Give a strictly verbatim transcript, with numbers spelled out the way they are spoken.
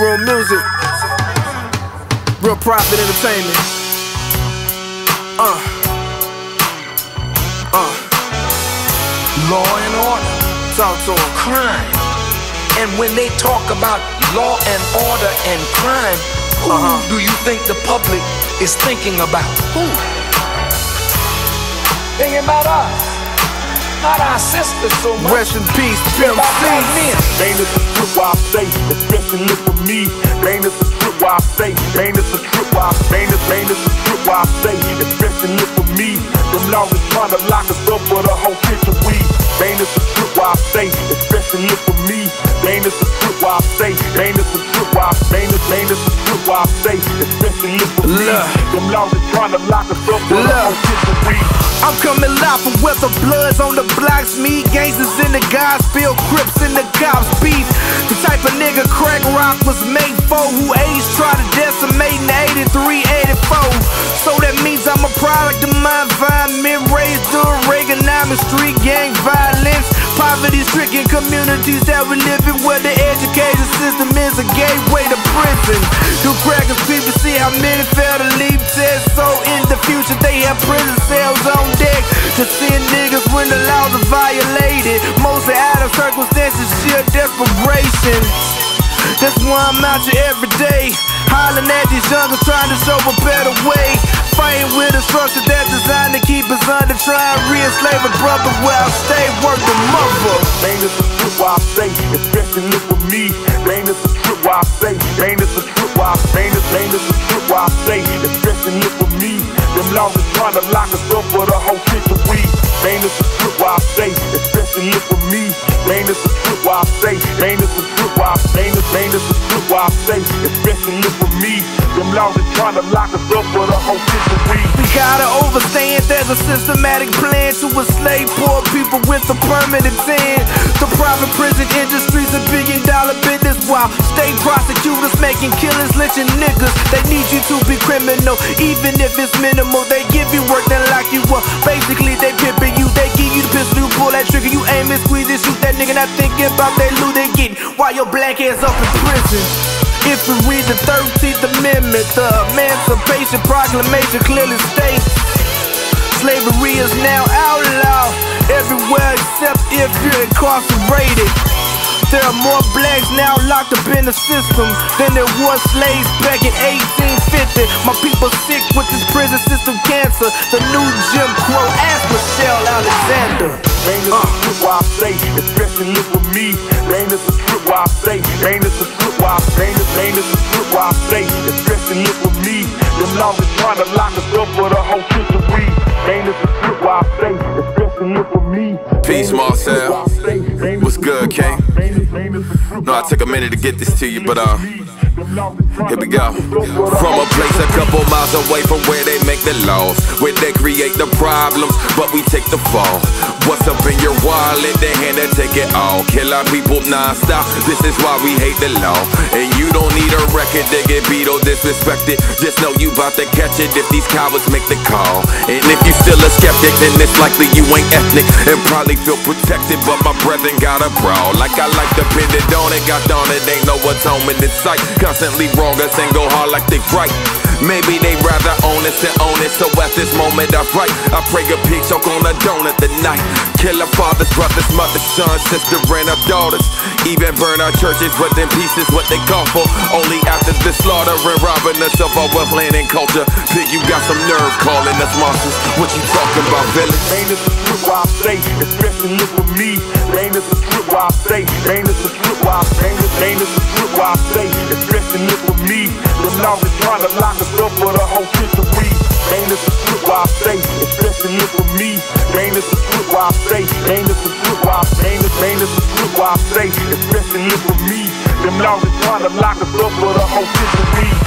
real music, real profit entertainment. Uh, uh. Law and order. Talk to 'em. Crime. And when they talk about law and order and crime, who Uh-huh. do you think the public is thinking about? Who? Thinking about us, not our sisters so much. Rest in peace, About black emcee. men. Ain't this a trip why I say, especially for me. Ain't this a trip why I say, ain't this a trip why I say, ain't this, ain't this a trip why I say, especially for me. Them laws is trying to lock us up for the whole kitchen weed. Ain't this a trip why I say, especially for me. Ain't this a trip why I say, ain't this a trip why I say, ain't this, ain't this a trip why I say, especially for me. Look. Them laws is trying to lock us up for the Look. whole kitchen weed. I'm coming live from where the bloods on the blocks meet. Gangsters in the gospel, Crips in the cops beef. The type of nigga crack rock was made for, who age tried to decimate in eighty-three, eighty-four. So that means I'm a product of my environment, raised during Reaganomics, street gang violence, poverty-stricken communities that we live in, where the education system is a gateway to prison. Do crackers people see how many fail to leave tests? So in the future they have prison cells on deck to send niggas when the laws are violated, mostly out of circumstances, sheer desperation. That's why I'm out here every day, hollering at these youngers, trying to show a better way. Fighting with a structure that's designed to keep us under, trying to re-enslave a brother where I stay, work the mother. Ain't this a trip why I say, especially for me. Ain't this a trip why I say, ain't this a trip why I say, ain't this, ain't this a trip why I say, especially for me. Them laws is trying to lock us up for the whole kitchen weed. Ain't this a trip why I say, especially for me. Ain't this a trip why I say, ain't this a trip why I say, ain't this, ain't this a trip why I say, especially for me. Them laws is trying to lock us up for the whole kitchen weed. We gotta understand there's a systematic plan to enslave poor people with a permanent end. The private prison industry's a billion dollar business, while state prosecutors making killings, lynching niggas. They need you to be criminal, even if it's minimal. They give you work, then lock you up. Basically, they pimping you. They give you the pistol, you pull that trigger, you aim and squeeze it, shoot that nigga, not thinking about that loot they getting while your black ass up in prison. If we read the thirteenth Amendment, the Emancipation Proclamation clearly states slavery is now outlawed everywhere except if you're incarcerated. There are more blacks now locked up in the system than there was slaves back in eighteen fifty. My people sick with this prison system cancer, the new Jim Crow. Ask Marcel Alexander. Ain't this a trip why I say, especially for me. Ain't this a trip why I say, ain't this a trip why I say, ain't this, ain't this a trip why I say, especially for me. Them laws is trying to lock us up for the whole kitchen weed. Ain't this a trip why I say, especially for me. Peace, Marcel. What's good, King? No, I took a minute to get this to you, but uh, here we go. From a place a couple miles away from where they make the laws, where they create the problems, but we take the fall. What's up in your wallet? They hand to take it all. Kill our people non-stop. This is why we hate the law. And you don't need a record to get beat or disrespected. Just know you bout to catch it if these cowards make the call. And if you still a skeptic, then it's likely you ain't ethnic and probably feel protected, but my brethren got a brawl. Like I like to pin it on it, got on it, ain't no atonement in sight. Constantly wrong us and go hard like they right. Maybe they rather own us than own it, so at this moment I write. I pray a pig choke on a donut tonight. Kill our fathers, brothers, mothers, sons, sister, and our daughters. Even burn our churches, but in pieces what they call for. Only after the slaughter and robbing us of our wealth, land, and culture. Pig, you got some nerve calling us monsters. What you talking about, villain? Ain't this a trip why I say, especially for me. Ain't this a trip why I say, ain't this a trip why I say, ain't this a trip why I say, especially for me. Them laws is trying to lock us up for the whole kitchen weed. Ain't this a trip why I say, especially for me. Ain't this a trip why I say, ain't this a trip why I say, ain't this, ain't this a trip why I say, especially for me. Them laws is trying to lock us up for the whole kitchen weed.